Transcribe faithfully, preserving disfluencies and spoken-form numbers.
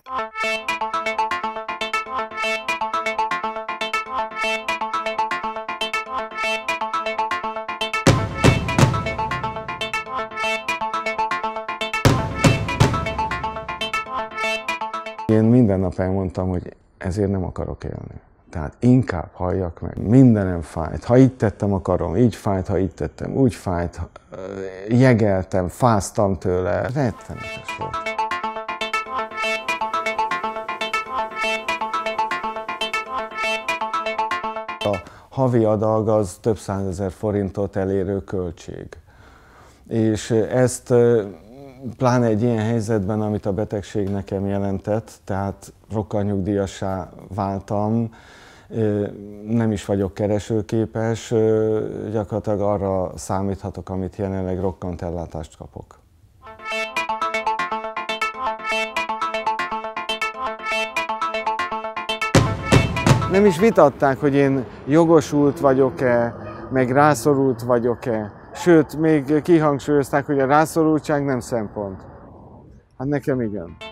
Én minden nap elmondtam, hogy ezért nem akarok élni. Tehát inkább halljak meg. Mindenem fájt. Ha így tettem a karom, így fájt, ha így tettem, úgy fájt, jegeltem, fáztam tőle. Rettenetes volt. A havi adag az több százezer forintot elérő költség. És ezt pláne egy ilyen helyzetben, amit a betegség nekem jelentett, tehát rokkantnyugdíjassá váltam, nem is vagyok keresőképes, gyakorlatilag arra számíthatok, amit jelenleg rokkantellátást kapok. Nem is vitatták, hogy én jogosult vagyok-e, meg rászorult vagyok-e. Sőt, még kihangsúlyozták, hogy a rászorultság nem szempont. Hát nekem igen.